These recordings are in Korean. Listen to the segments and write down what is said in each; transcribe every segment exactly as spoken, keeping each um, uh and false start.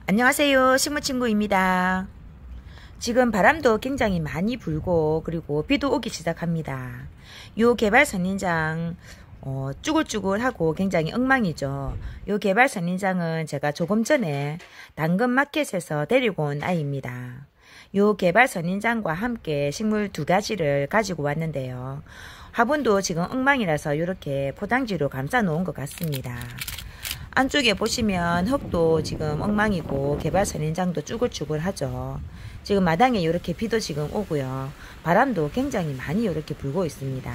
안녕하세요, 식물친구입니다. 지금 바람도 굉장히 많이 불고 그리고 비도 오기 시작합니다. 요 개발 선인장 어, 쭈글쭈글하고 굉장히 엉망이죠. 요 개발 선인장은 제가 조금 전에 당근마켓에서 데리고 온 아이입니다. 요 개발 선인장과 함께 식물 두 가지를 가지고 왔는데요. 화분도 지금 엉망이라서 이렇게 포장지로 감싸 놓은 것 같습니다. 안쪽에 보시면 흙도 지금 엉망이고 개발 선인장도 쭈글쭈글하죠. 지금 마당에 이렇게 비도 지금 오고요. 바람도 굉장히 많이 이렇게 불고 있습니다.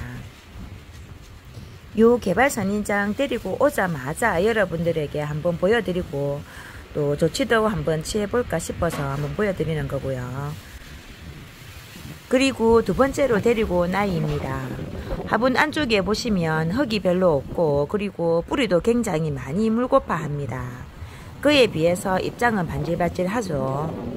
요 개발 선인장 데리고 오자마자 여러분들에게 한번 보여드리고 또 조치도 한번 취해볼까 싶어서 한번 보여드리는 거고요. 그리고 두 번째로 데리고 온 아이입니다. 화분 안쪽에 보시면 흙이 별로 없고 그리고 뿌리도 굉장히 많이 물고파합니다. 그에 비해서 입장은 반질반질하죠.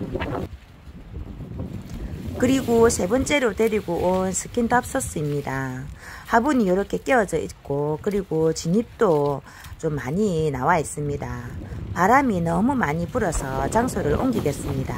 그리고 세 번째로 데리고 온 스킨답서스입니다. 화분이 이렇게 끼워져 있고 그리고 진입도 좀 많이 나와 있습니다. 바람이 너무 많이 불어서 장소를 옮기겠습니다.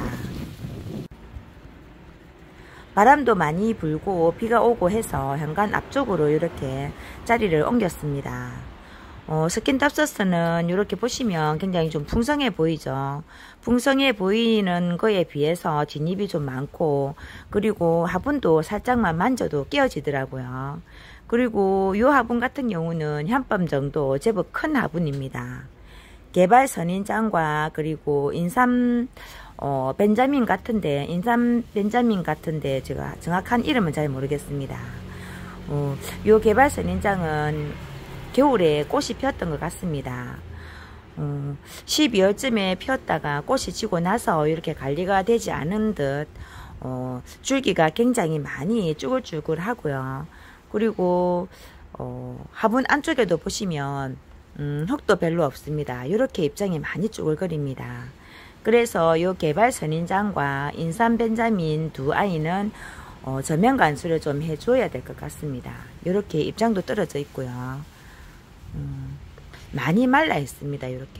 바람도 많이 불고 비가 오고 해서 현관 앞쪽으로 이렇게 자리를 옮겼습니다. 어, 스킨답서스는 이렇게 보시면 굉장히 좀 풍성해 보이죠. 풍성해 보이는 거에 비해서 진입이 좀 많고 그리고 화분도 살짝만 만져도 끼어지더라고요. 그리고 이 화분 같은 경우는 현밤 정도 제법 큰 화분입니다. 개발 선인장과 그리고 인삼 어, 벤자민 같은데, 인삼 벤자민 같은데, 제가 정확한 이름은 잘 모르겠습니다. 어, 요 개발 선인장은 겨울에 꽃이 피었던 것 같습니다. 어, 십이월쯤에 피었다가 꽃이 지고 나서 이렇게 관리가 되지 않은 듯, 어, 줄기가 굉장히 많이 쭈글쭈글 하고요. 그리고, 어, 화분 안쪽에도 보시면, 음, 흙도 별로 없습니다. 이렇게 입장이 많이 쭈글거립니다. 그래서 요 개발 선인장과 인삼 벤자민 두 아이는 어, 전면 관수를 좀 해줘야 될 것 같습니다. 이렇게 입장도 떨어져 있고요. 음, 많이 말라 있습니다. 이렇게.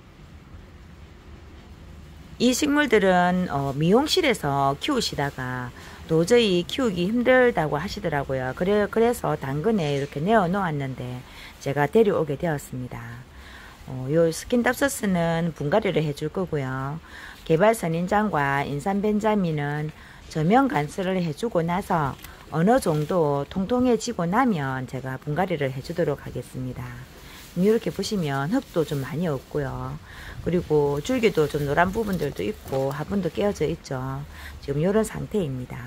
이 식물들은 어, 미용실에서 키우시다가 도저히 키우기 힘들다고 하시더라고요. 그래, 그래서 당근에 이렇게 내어 놓았는데 제가 데려오게 되었습니다. 어, 요 스킨답서스는 분갈이를 해줄 거고요. 개발 선인장과 인삼 벤자민은 저면 간수를 해주고 나서 어느 정도 통통해지고 나면 제가 분갈이를 해주도록 하겠습니다. 이렇게 보시면 흙도 좀 많이 없고요. 그리고 줄기도 좀 노란 부분들도 있고 화분도 깨어져 있죠. 지금 이런 상태입니다.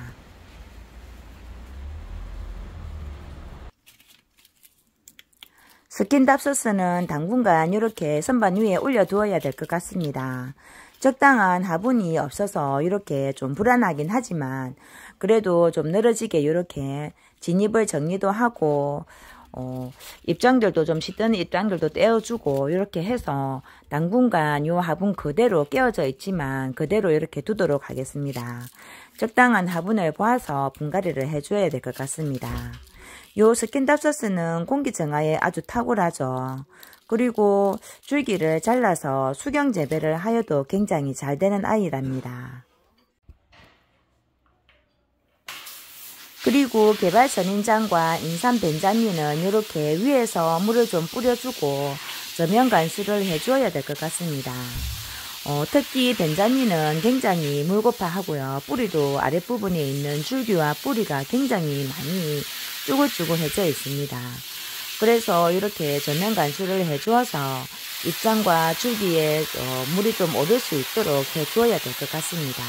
스킨답서스는 당분간 이렇게 선반 위에 올려두어야 될 것 같습니다. 적당한 화분이 없어서 이렇게 좀 불안하긴 하지만 그래도 좀 늘어지게 이렇게 진입을 정리도 하고 어, 입장들도 좀 씻던 입장들도 떼어주고 이렇게 해서 당분간 이 화분 그대로 깨어져 있지만 그대로 이렇게 두도록 하겠습니다. 적당한 화분을 보아서 분갈이를 해줘야 될 것 같습니다. 요 스킨답서스는 공기 정화에 아주 탁월하죠. 그리고 줄기를 잘라서 수경 재배를 하여도 굉장히 잘 되는 아이랍니다. 그리고 개발 선인장과 인삼 벤자민은 이렇게 위에서 물을 좀 뿌려주고 저면 관수를 해줘야 될 것 같습니다. 어, 특히 벤자민은 굉장히 물고파 하고요. 뿌리도 아랫부분에 있는 줄기와 뿌리가 굉장히 많이 쭈글쭈글해져 있습니다. 그래서 이렇게 전면 관수를 해주어서 입장과 줄기에 어, 물이 좀 오를 수 있도록 해주어야 될 것 같습니다.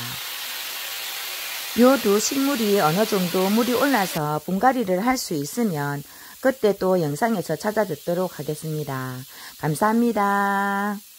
요 두 식물이 어느 정도 물이 올라서 분갈이를 할 수 있으면 그때 또 영상에서 찾아뵙도록 하겠습니다. 감사합니다.